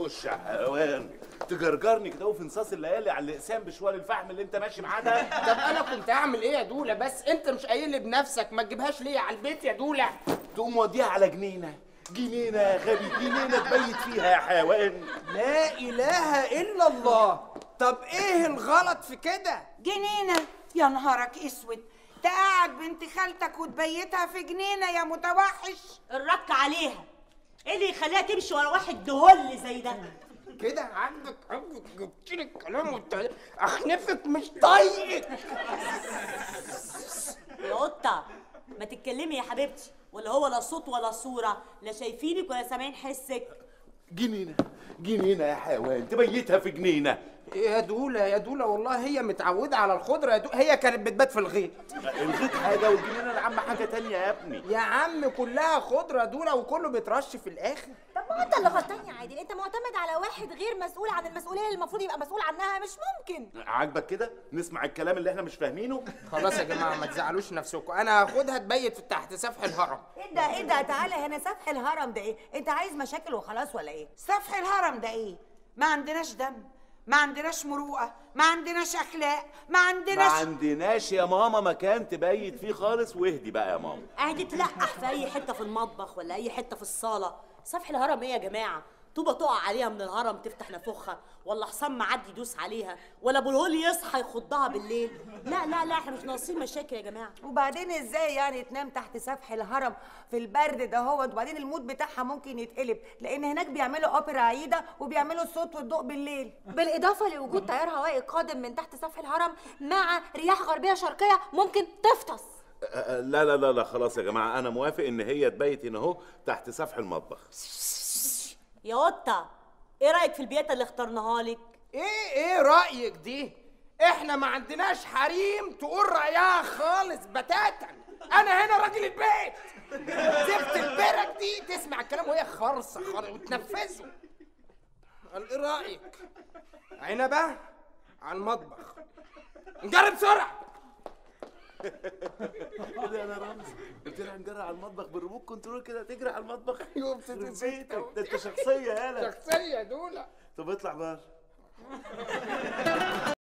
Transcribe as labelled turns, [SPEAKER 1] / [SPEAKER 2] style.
[SPEAKER 1] خش يا حيوان تجرجرني كده وفي نصاص الليالي على الاقسام بشوال الفحم اللي انت ماشي معاه ده.
[SPEAKER 2] طب انا كنت هعمل ايه يا دوله؟ بس انت مش قايل لي بنفسك ما تجيبهاش ليه على البيت يا دوله؟
[SPEAKER 1] تقوم وديها على جنينه. جنينه يا غبي، جنينه تبيت فيها يا حيوان.
[SPEAKER 2] لا اله الا الله. طب ايه الغلط في كده؟
[SPEAKER 3] جنينه؟ يا نهارك اسود، تقعد بنت خالتك وتبيتها في جنينه يا متوحش.
[SPEAKER 4] الرك عليها، ايه اللي يخليها تمشي ورا واحد دهل زي ده؟
[SPEAKER 2] كده عندك جبت لي الكلام وانت اخنفك مش طايقك.
[SPEAKER 4] يا قطه ما تتكلمي يا حبيبتي، ولا هو لا صوت ولا صوره، لا شايفينك ولا سامعين حسك.
[SPEAKER 1] جنينه جنينه يا حيوان تبيتها في جنينه.
[SPEAKER 2] يا دوله يا دوله والله هي متعوده على الخضره يا دوله، هي كانت بتبات في الغيط.
[SPEAKER 1] الغيط حاجه والجنينه العامه حاجه تانية يا ابني.
[SPEAKER 2] يا عم كلها خضره دوله وكله بيترش في الاخر.
[SPEAKER 5] طب ما هو انت اللي غلطان يا عادل، انت معتمد على واحد غير مسؤول عن المسؤوليه اللي المفروض يبقى مسؤول عنها. مش ممكن.
[SPEAKER 1] عاجبك كده نسمع الكلام اللي احنا مش فاهمينه؟
[SPEAKER 2] خلاص يا جماعه ما تزعلوش نفسكم، انا هاخدها تبيت تحت سفح الهرم.
[SPEAKER 3] ايه ده تعالى هنا. سفح الهرم ده ايه؟ انت عايز مشاكل وخلاص ولا ايه؟ سفح الهرم ده ايه؟ ما عندناش دم، ما عندناش مروءه، ما عندناش اخلاق، ما عندناش
[SPEAKER 1] يا ماما مكان تبيت فيه خالص. واهدي بقى يا ماما.
[SPEAKER 4] قاعد تلقح في اي حته في المطبخ ولا اي حته في الصاله. سفح الهرم ايه يا جماعه؟ طوبه تقع عليها من الهرم تفتح نافوخها، ولا حصان معدي يدوس عليها، ولا ابو الهول يصحى يخضها بالليل. لا لا لا احنا مش ناقصين مشاكل يا جماعه.
[SPEAKER 3] وبعدين ازاي يعني تنام تحت سفح الهرم في البرد ده هو؟ وبعدين المود بتاعها ممكن يتقلب، لان هناك بيعملوا اوبرا عايده وبيعملوا الصوت والضوء بالليل،
[SPEAKER 5] بالاضافه لوجود تيار هوائي قادم من تحت سفح الهرم مع رياح غربيه شرقيه ممكن تفطس.
[SPEAKER 1] لا لا لا لا خلاص يا جماعه انا موافق ان هي تبيت هنا اهو تحت سفح المطبخ.
[SPEAKER 4] يا قطه ايه رايك في البيئه اللي اخترناها لك؟
[SPEAKER 2] ايه رايك دي؟ احنا ما عندناش حريم تقول رايها خالص بتاتا. انا هنا راجل البيت. زفت البرك دي تسمع الكلام وهي خرصه وتنفذه. قال ايه رايك؟ عنبه على المطبخ. نجرب بسرعه.
[SPEAKER 1] كده انا رمز قلت لها نجري على المطبخ بالريموت كنترول كده تجري على المطبخ.
[SPEAKER 2] يوم
[SPEAKER 1] بيتك ده انت شخصيه يالا.
[SPEAKER 2] شخصيه دوله.
[SPEAKER 1] طب اطلع بره.